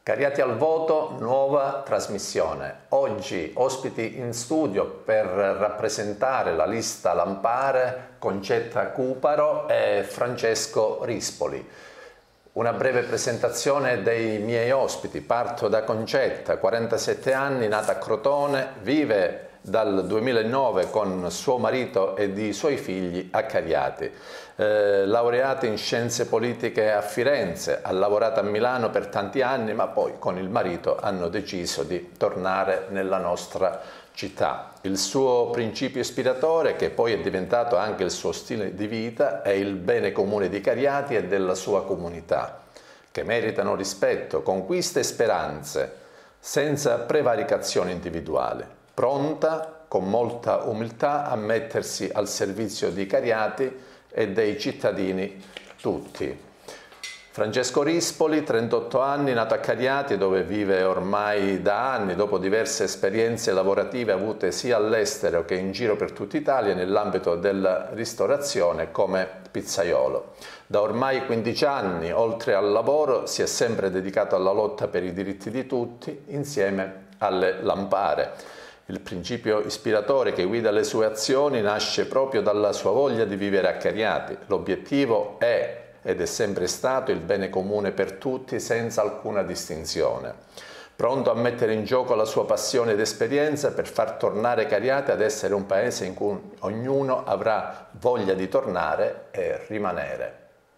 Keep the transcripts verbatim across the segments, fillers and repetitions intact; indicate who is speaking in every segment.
Speaker 1: Cariati al voto, nuova trasmissione. Oggi ospiti in studio per rappresentare la lista Lampare Concetta Cuparo e Francesco Rispoli. Una breve presentazione dei miei ospiti. Parto da Concetta, quarantasette anni, nata a Crotone, vive dal duemilanove con suo marito ed i suoi figli a Cariati. Eh, laureata in scienze politiche a Firenze, ha lavorato a Milano per tanti anni, ma poi con il marito hanno deciso di tornare nella nostra città. Il suo principio ispiratore, che poi è diventato anche il suo stile di vita, è il bene comune di Cariati e della sua comunità, che meritano rispetto, conquiste e speranze, senza prevaricazione individuale. Pronta, con molta umiltà, a mettersi al servizio di Cariati e dei cittadini tutti. Francesco Rispoli, trentotto anni, nato a Cariati, dove vive ormai da anni, dopo diverse esperienze lavorative avute sia all'estero che in giro per tutta Italia nell'ambito della ristorazione come pizzaiolo. Da ormai quindici anni, oltre al lavoro, si è sempre dedicato alla lotta per i diritti di tutti, insieme alle Lampare. Il principio ispiratore che guida le sue azioni nasce proprio dalla sua voglia di vivere a Cariati. L'obiettivo è ed è sempre stato il bene comune per tutti senza alcuna distinzione. Pronto a mettere in gioco la sua passione ed esperienza per far tornare Cariati ad essere un paese in cui ognuno avrà voglia di tornare e rimanere.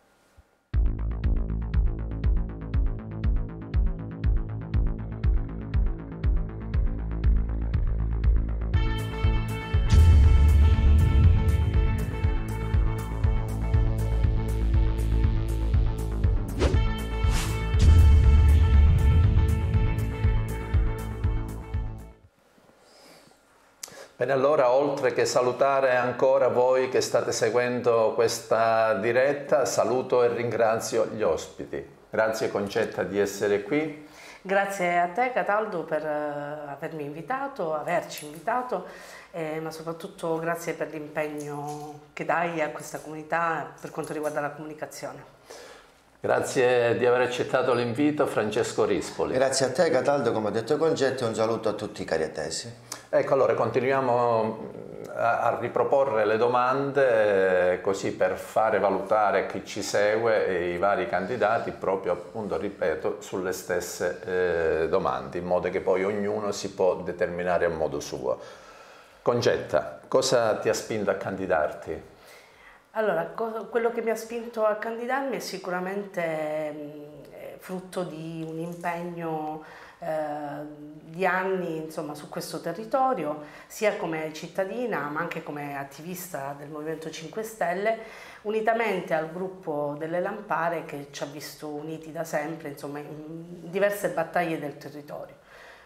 Speaker 1: Bene, allora, oltre che salutare ancora voi che state seguendo questa diretta, saluto e ringrazio gli ospiti. Grazie Concetta di essere qui.
Speaker 2: Grazie a te Cataldo per avermi invitato, averci invitato, eh, ma soprattutto grazie per l'impegno che dai a questa comunità per quanto riguarda la comunicazione.
Speaker 1: Grazie di aver accettato l'invito, Francesco Rispoli.
Speaker 3: Grazie a te Cataldo, come ha detto Concetta, e un saluto a tutti i cariatesi.
Speaker 1: Ecco, allora continuiamo a riproporre le domande così per fare valutare chi ci segue e i vari candidati proprio, appunto, ripeto, sulle stesse eh, domande, in modo che poi ognuno si può determinare a modo suo. Concetta, cosa ti ha spinto a candidarti?
Speaker 2: Allora, quello che mi ha spinto a candidarmi è sicuramente eh, frutto di un impegno eh, di anni, insomma, su questo territorio, sia come cittadina ma anche come attivista del Movimento cinque Stelle, unitamente al gruppo delle Lampare che ci ha visto uniti da sempre, insomma, in diverse battaglie del territorio.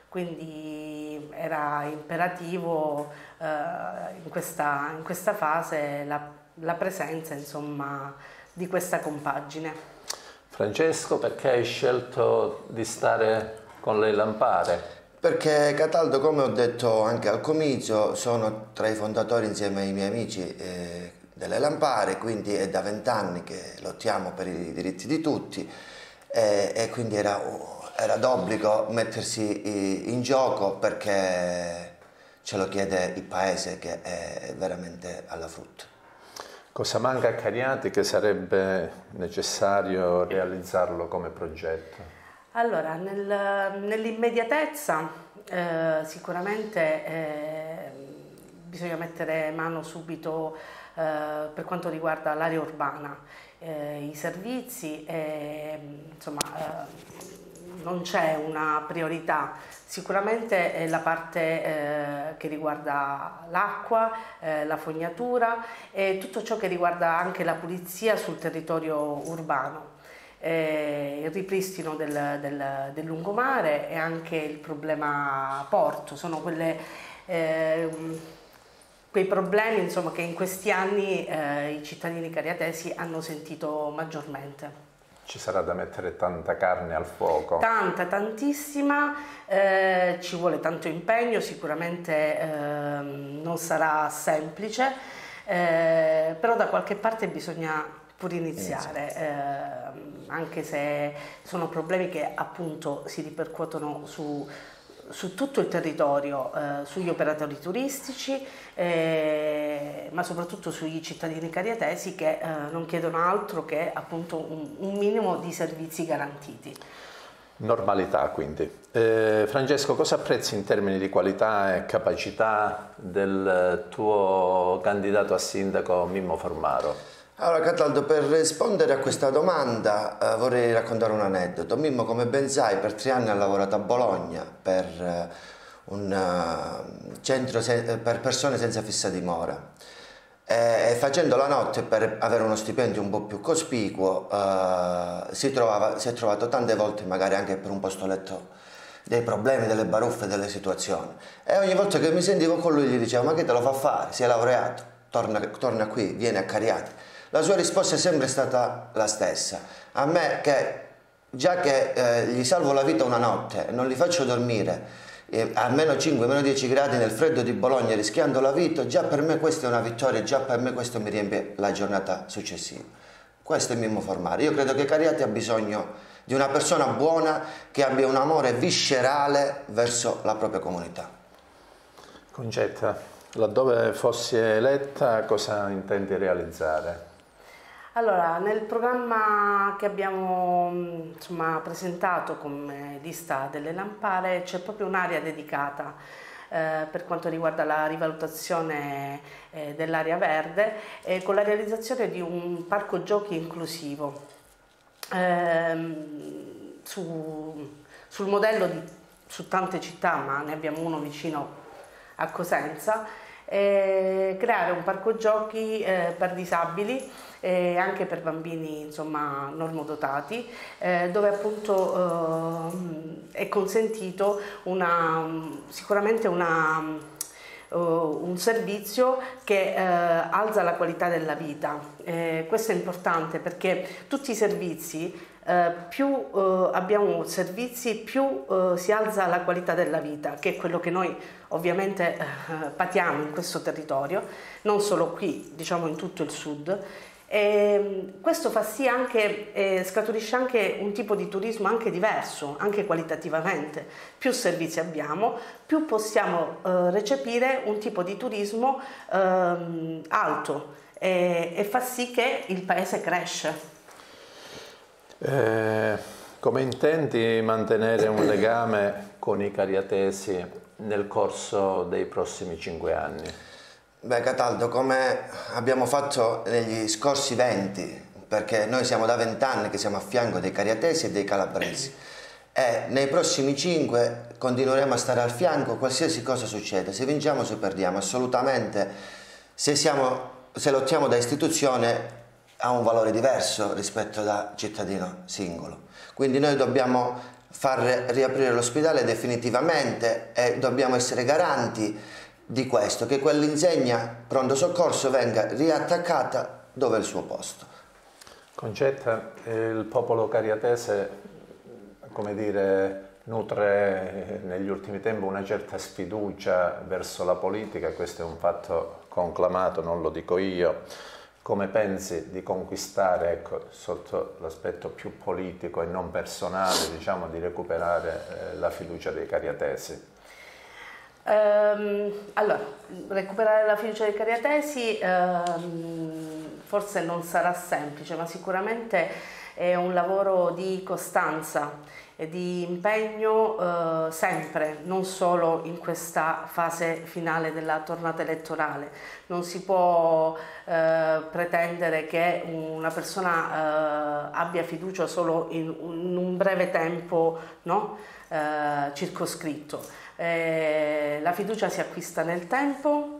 Speaker 2: Quindi era imperativo eh, in, questa, in questa fase la la presenza, insomma, di questa compagine.
Speaker 1: Francesco, perché hai scelto di stare con le Lampare?
Speaker 3: Perché Cataldo, come ho detto anche al comizio, sono tra i fondatori insieme ai miei amici eh, delle Lampare, quindi è da vent'anni che lottiamo per i diritti di tutti eh, e quindi era, era d'obbligo mettersi in gioco perché ce lo chiede il paese che è veramente alla frutta.
Speaker 1: Cosa manca a Cariati che sarebbe necessario realizzarlo come progetto?
Speaker 2: Allora, nel, nell'immediatezza eh, sicuramente eh, bisogna mettere mano subito eh, per quanto riguarda l'area urbana, eh, i servizi, eh, insomma eh, non c'è una priorità. Sicuramente è la parte eh, che riguarda l'acqua, eh, la fognatura e tutto ciò che riguarda anche la pulizia sul territorio urbano, eh, il ripristino del, del, del lungomare e anche il problema porto. Sono quelle, eh, quei problemi, insomma, che in questi anni eh, i cittadini cariatesi hanno sentito maggiormente.
Speaker 1: Ci sarà da mettere tanta carne al fuoco.
Speaker 2: Tanta, tantissima, eh, ci vuole tanto impegno, sicuramente eh, non sarà semplice, eh, però da qualche parte bisogna pur iniziare, eh, anche se sono problemi che appunto si ripercuotono su, su tutto il territorio, eh, sugli operatori turistici, eh, ma soprattutto sui cittadini cariatesi che eh, non chiedono altro che appunto un, un minimo di servizi garantiti.
Speaker 1: Normalità quindi. Eh, Francesco, cosa apprezzi in termini di qualità e capacità del tuo candidato a sindaco Mimmo Formaro?
Speaker 3: Allora Cataldo, per rispondere a questa domanda eh, vorrei raccontare un aneddoto. Mimmo, come ben sai, per tre anni ha lavorato a Bologna per eh, un uh, centro per persone senza fissa dimora. E facendo la notte per avere uno stipendio un po' più cospicuo eh, si, trovava, si è trovato tante volte magari anche per un posto letto dei problemi, delle baruffe, delle situazioni, e ogni volta che mi sentivo con lui gli dicevo: ma che te lo fa fare? Si è laureato, torna, torna qui, vieni a Cariati. La sua risposta è sempre stata la stessa: a me che già che eh, gli salvo la vita una notte e non li faccio dormire Eh, a meno cinque, meno dieci gradi nel freddo di Bologna rischiando la vita, già per me questa è una vittoria, già per me questo mi riempie la giornata successiva. Questo è Mimmo Formaro. Io credo che Cariati ha bisogno di una persona buona che abbia un amore viscerale verso la propria comunità.
Speaker 1: Concetta, laddove fossi eletta cosa intendi realizzare?
Speaker 2: Allora, nel programma che abbiamo insomma, presentato come lista delle Lampare c'è proprio un'area dedicata eh, per quanto riguarda la rivalutazione eh, dell'area verde e con la realizzazione di un parco giochi inclusivo eh, su, sul modello di su tante città, ma ne abbiamo uno vicino a Cosenza, eh, creare un parco giochi eh, per disabili e anche per bambini insomma normodotati, eh, dove appunto eh, è consentito una, sicuramente una, uh, un servizio che eh, alza la qualità della vita. Eh, questo è importante perché tutti i servizi, eh, più eh, abbiamo servizi, più eh, si alza la qualità della vita, che è quello che noi ovviamente eh, patiamo in questo territorio, non solo qui, diciamo in tutto il sud. E questo fa sì anche, eh, scaturisce anche un tipo di turismo anche diverso, anche qualitativamente. Più servizi abbiamo, più possiamo eh, recepire un tipo di turismo eh, alto e, e fa sì che il paese cresce.
Speaker 1: Eh, come intendi mantenere un legame con i cariatesi nel corso dei prossimi cinque anni?
Speaker 3: Beh Cataldo, come abbiamo fatto negli scorsi venti, perché noi siamo da vent'anni che siamo a fianco dei cariatesi e dei calabresi, e nei prossimi cinque continueremo a stare al fianco qualsiasi cosa succeda, se vinciamo o se perdiamo, assolutamente, se, siamo, se lottiamo da istituzione ha un valore diverso rispetto da cittadino singolo. Quindi noi dobbiamo far riaprire l'ospedale definitivamente e dobbiamo essere garanti di questo, che quell'insegna pronto soccorso venga riattaccata dove è il suo posto.
Speaker 1: Concetta, il popolo cariatese, come dire, nutre negli ultimi tempi una certa sfiducia verso la politica, questo è un fatto conclamato, non lo dico io. Come pensi di conquistare, ecco, sotto l'aspetto più politico e non personale, diciamo, di recuperare eh, la fiducia dei cariatesi?
Speaker 2: Um, allora, recuperare la fiducia dei cariatesi um, forse non sarà semplice, ma sicuramente è un lavoro di costanza e di impegno uh, sempre, non solo in questa fase finale della tornata elettorale. Non si può uh, pretendere che una persona uh, abbia fiducia solo in, in un breve tempo, no? uh, circoscritto. Eh, la fiducia si acquista nel tempo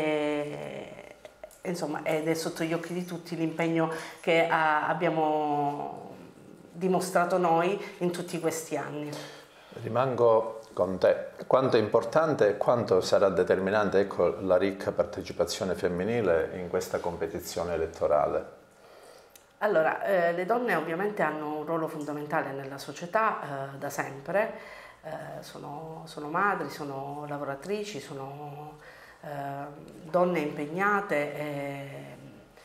Speaker 2: e, insomma, ed è sotto gli occhi di tutti l'impegno che ha, abbiamo dimostrato noi in tutti questi anni.
Speaker 1: Rimango con te. Quanto è importante e quanto sarà determinante, ecco, la ricca partecipazione femminile in questa competizione elettorale?
Speaker 2: Allora, eh, le donne ovviamente hanno un ruolo fondamentale nella società eh, da sempre. Eh, sono, sono madri, sono lavoratrici, sono eh, donne impegnate, eh,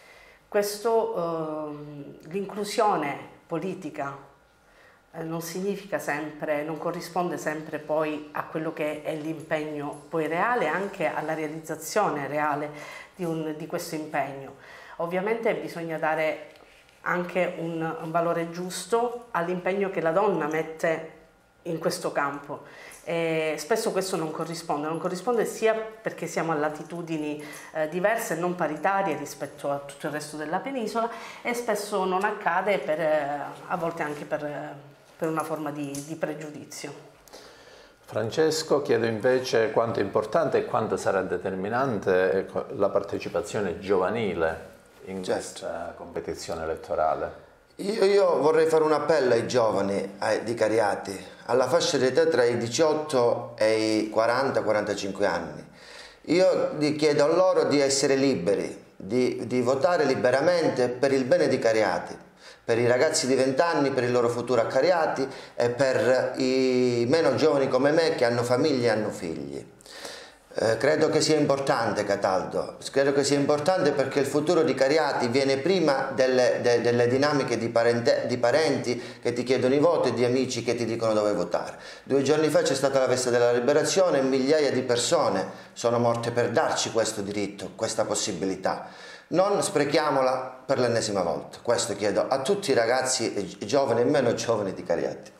Speaker 2: Questo, eh, l'inclusione politica eh, non significa sempre, non corrisponde sempre poi a quello che è l'impegno poi reale, anche alla realizzazione reale di, un, di questo impegno. Ovviamente bisogna dare anche un, un valore giusto all'impegno che la donna mette in questo campo. E spesso questo non corrisponde, non corrisponde sia perché siamo a latitudini eh, diverse e non paritarie rispetto a tutto il resto della penisola, e spesso non accade per, eh, a volte anche per, eh, per una forma di, di pregiudizio.
Speaker 1: Francesco, chiedo invece quanto è importante e quanto sarà determinante la partecipazione giovanile in certo. questa competizione elettorale.
Speaker 3: Io, io vorrei fare un appello ai giovani ai, di Cariati, alla fascia di età tra i diciotto e i quaranta quarantacinque anni. Io chiedo a loro di essere liberi, di, di votare liberamente per il bene di Cariati, per i ragazzi di venti anni, per il loro futuro a Cariati e per i meno giovani come me che hanno famiglie e hanno figli. Eh, credo che sia importante, Cataldo, credo che sia importante perché il futuro di Cariati viene prima delle, de, delle dinamiche di, parente, di parenti che ti chiedono i voti e di amici che ti dicono dove votare. Due giorni fa c'è stata la festa della liberazione e migliaia di persone sono morte per darci questo diritto, questa possibilità. Non sprechiamola per l'ennesima volta, questo chiedo a tutti i ragazzi giovani e meno giovani di Cariati.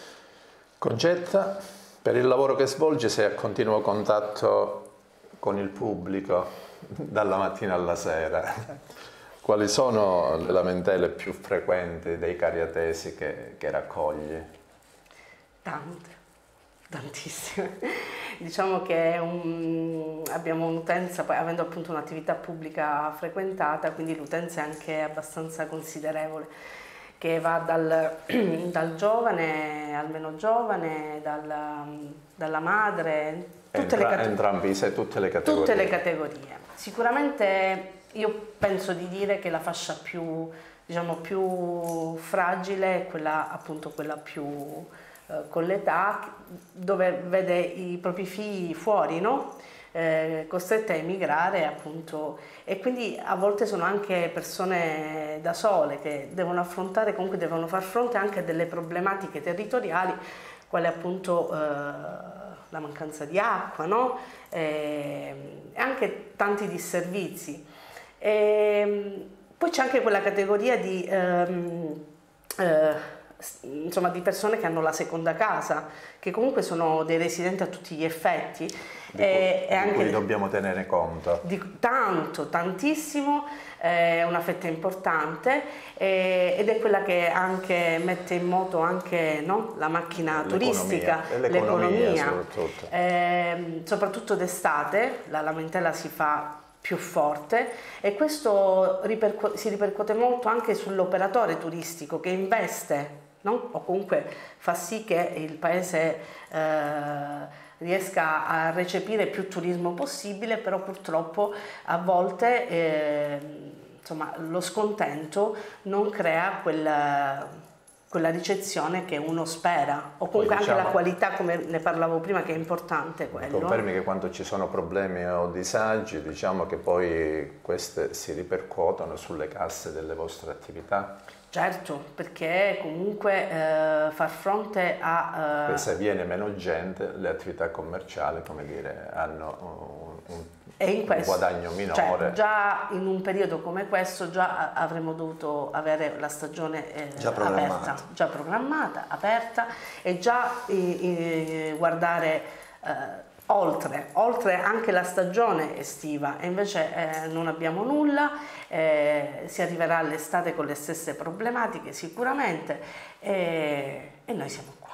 Speaker 1: Concetta, per il lavoro che svolge sei a continuo contatto con il pubblico dalla mattina alla sera. Quali sono le lamentele più frequenti dei cariatesi che, che raccogli?
Speaker 2: Tante, tantissime. Diciamo che un, abbiamo un'utenza, poi avendo appunto un'attività pubblica frequentata, quindi l'utenza è anche abbastanza considerevole, che va dal, dal giovane al meno giovane, dal, dalla madre, tutte,
Speaker 1: Entra,
Speaker 2: le
Speaker 1: entrambi, se tutte le categorie.
Speaker 2: Tutte le categorie. Sicuramente io penso di dire che la fascia più, diciamo, più fragile è quella, appunto quella più eh, con l'età, dove vede i propri figli fuori, no? Eh, costrette a emigrare, appunto, e quindi a volte sono anche persone da sole che devono affrontare, comunque devono far fronte anche a delle problematiche territoriali, quale appunto eh, la mancanza di acqua, no? eh, e anche tanti disservizi. E poi c'è anche quella categoria di ehm, eh, insomma di persone che hanno la seconda casa, che comunque sono dei residenti a tutti gli effetti,
Speaker 1: di,
Speaker 2: e,
Speaker 1: cui,
Speaker 2: e anche
Speaker 1: di cui dobbiamo tenere conto.
Speaker 2: Di, tanto, tantissimo, è una fetta importante, eh, ed è quella che anche mette in moto anche, no, la macchina turistica, l'economia,
Speaker 1: soprattutto.
Speaker 2: Eh, soprattutto d'estate la lamentela si fa più forte, e questo ripercu- si ripercuote molto anche sull'operatore turistico che investe, no? O comunque fa sì che il paese eh, riesca a recepire più turismo possibile, però purtroppo a volte eh, insomma, lo scontento non crea quel quella ricezione che uno spera, o comunque poi, diciamo, anche la qualità, come ne parlavo prima, che è importante quello.
Speaker 1: Confermi che quando ci sono problemi o disagi, diciamo che poi queste si ripercuotono sulle casse delle vostre attività?
Speaker 2: Certo, perché comunque eh, far fronte a...
Speaker 1: Eh, se viene meno gente, le attività commerciali, come dire, hanno un, un,
Speaker 2: e in questo,
Speaker 1: un guadagno minore.
Speaker 2: Cioè, già in un periodo come questo già avremmo dovuto avere la stagione eh,
Speaker 3: già
Speaker 2: aperta, già programmata, aperta, e già eh, eh, guardare eh, oltre, oltre anche la stagione estiva, e invece eh, non abbiamo nulla, eh, si arriverà all'estate con le stesse problematiche sicuramente, e, e noi siamo qua.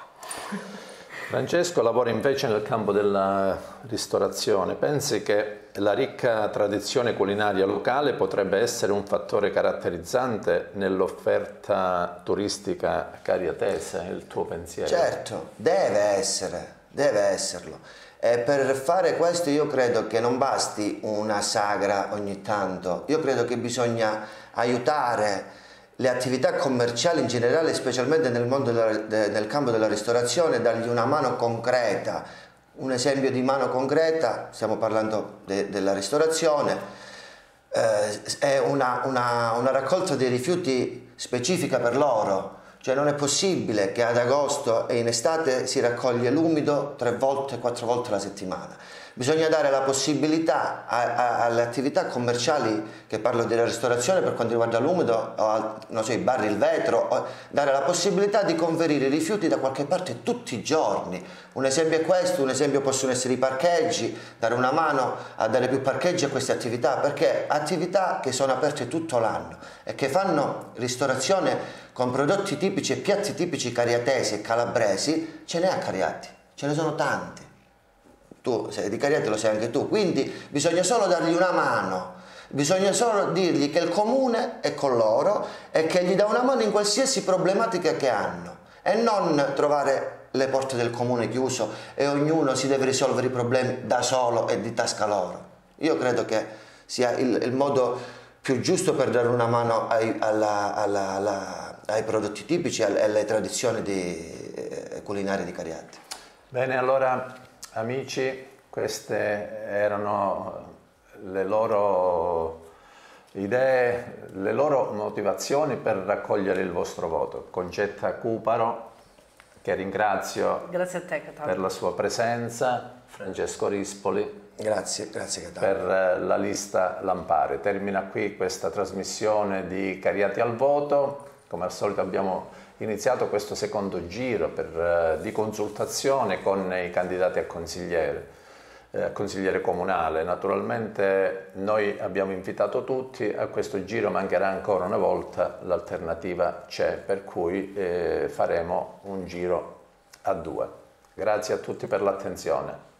Speaker 1: Francesco lavora invece nel campo della ristorazione. Pensi che la ricca tradizione culinaria locale potrebbe essere un fattore caratterizzante nell'offerta turistica cariatese? Il tuo pensiero?
Speaker 3: Certo, deve essere, deve esserlo. E per fare questo io credo che non basti una sagra ogni tanto, io credo che bisogna aiutare le attività commerciali in generale, specialmente nel mondo della, de, nel campo della ristorazione, dargli una mano concreta. Un esempio di mano concreta, stiamo parlando de, della ristorazione, eh, è una, una, una raccolta dei rifiuti specifica per loro. Cioè non è possibile che ad agosto e in estate si raccoglie l'umido tre volte, quattro volte alla settimana. Bisogna dare la possibilità a, a, alle attività commerciali, che parlo della ristorazione per quanto riguarda l'umido, o non so, i bar, il vetro, o, dare la possibilità di conferire i rifiuti da qualche parte tutti i giorni. Un esempio è questo, un esempio possono essere i parcheggi, dare una mano a dare più parcheggi a queste attività, perché attività che sono aperte tutto l'anno e che fanno ristorazione con prodotti tipici e piatti tipici cariatesi e calabresi, ce n'è a Cariati, ce ne sono tanti. Tu sei di Cariati, lo sai anche tu, quindi bisogna solo dargli una mano, bisogna solo dirgli che il comune è con loro e che gli dà una mano in qualsiasi problematica che hanno e non trovare le porte del comune chiuso e ognuno si deve risolvere i problemi da solo e di tasca loro. Io credo che sia il, il modo più giusto per dare una mano ai, alla, alla, alla, ai prodotti tipici e alle tradizioni di, eh, culinarie di Cariati.
Speaker 1: Bene, allora amici, queste erano le loro idee, le loro motivazioni per raccogliere il vostro voto. Concetta Cuparo, che ringrazio
Speaker 2: Grazie a te, Cataldo,
Speaker 1: per la sua presenza, Francesco Rispoli,
Speaker 3: Grazie, grazie Cataldo.
Speaker 1: per la lista Lampare. Termina qui questa trasmissione di Cariati al voto. Come al solito abbiamo iniziato questo secondo giro per, di consultazione con i candidati a consigliere, eh, consigliere comunale. Naturalmente noi abbiamo invitato tutti, a questo giro mancherà ancora una volta, l'alternativa c'è, per cui eh, faremo un giro a due. Grazie a tutti per l'attenzione.